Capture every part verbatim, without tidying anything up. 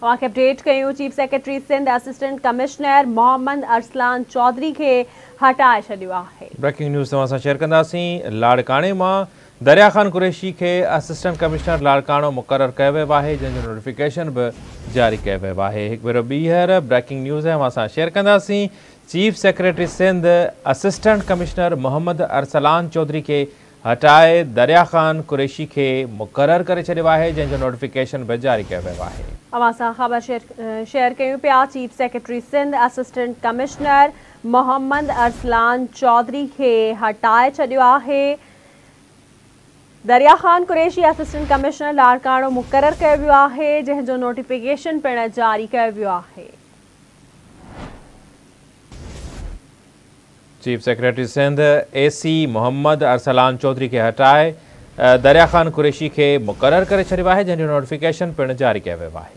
तव्हांखे अपडेट कयूं। Chief secretary Sindh assistant commissioner Mohammad Arsalan Chaudhary खे हटाए छॾियो आहे। ब्रेकिंग न्यूज़ तव्हां सां शेयर कंदासीं। लाड़काणे मां दरिया ख़ान कुरैशी खे असिस्टेंट कमिश्नर लाड़काणो मुक़ररु कयो वियो आहे, जंहिंजो नोटिफिकेशन बि जारी कयो वियो आहे। हिकु भेरो ॿीहर ब्रेकिंग न्यूज़ तव्हां सां शेयर कंदासीं। Chief secretary Sindh assistant commissioner Mohammad Arsalan Chaudhary खे हटाए दरिया ख़ान कुरैशी खे मुक़ररु करे छॾियो आहे, जंहिंजो नोटिफिकेशन बि जारी कयो वियो आहे। अवां सां ख़बर शेयर शेयर कयूं पिया। Chief secretary Sindh assistant commissioner Mohammad Arsalan Chaudhary खे हटाए छॾियो आहे। दरिया ख़ान कुरैशी असिस्टेंट कमिश्नर लाड़काणो मुक़ररु कयो वियो आहे, जंहिंजो नोटिफिकेशन पिणु जारी कयो वियो आहे। Chief secretary Sindh A C Mohammad Arsalan Chaudhary खे हटाए दरिया ख़ान कुरैशी खे मुक़ररु करे छॾियो आहे, जंहिंजो नोटिफिकेशन पिणु जारी कयो वियो आहे।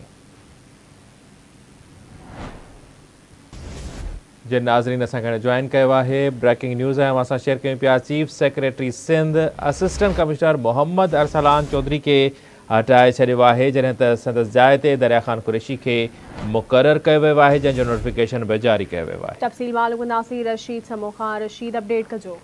जिन नाज़रीन असां जॉइन कयो आहे ब्रेकिंग न्यूज़ ऐं असां शेयर कयूं पिया। Chief secretary Sindh assistant commissioner Mohammad Arsalan Chaudhary खे हटाए छॾियो आहे, जॾहिं त संदसि जाइ ते दरिया ख़ान कुरैशी खे मुक़ररु कयो वियो आहे, जंहिंजो नोटिफिकेशन बि जारी कयो वियो आहे। तफ़सील मालूम कंदासीं रशीद समो खां। रशीद अपडेट कजो।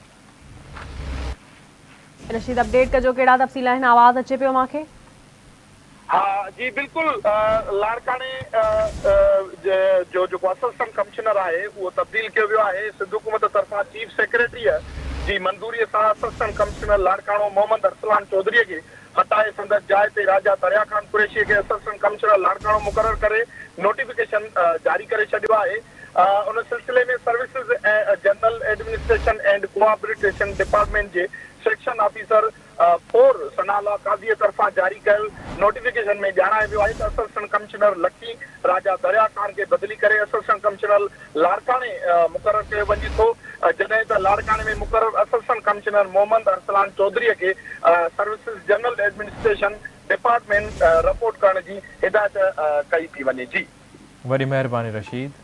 रशीद अपडेट कजो, कहिड़ा तफ़सील आहिनि? आवाज़ अचे पियो मूंखे? हाँ जी बिल्कुल। लाड़काणे जो जो असिस्टेंट कमिश्नर है वो तब्दील किया वियो है। सिंध हुकूमत तरफा चीफ सेक्रेटरी जी मंजूरी से असिस्टेंट कमिश्नर लाड़काणो मोहम्मद अरसलान चौधरी के हटाए संदसि जाइ ते राजा दरिया ख़ान कुरैशी के असिस्टेंट कमिश्नर लाड़काणो मुक़ररु करे नोटिफिकेशन जारी करे छॾियो आहे। उन सिलसिले में services general administration and cooperation department के section officer four Sanaullah Qazi तरफा जारी कल नोटिफिकेशन में ॼाणायो वियो आहे त असिस्टेंट कमिश्नर लकी राजा दरिया ख़ान के बदली करे असिस्टेंट कमिश्नर लाड़काणे मुक़ररु कयो वञे थो, जॾहिं त लाड़काणे में मुक़ररु असिस्टेंट कमिश्नर मोहम्मद अरसलान चौधरी के services general administration department report करण की हिदायत कई थी वञे। जी वॾी महिरबानी रशीद।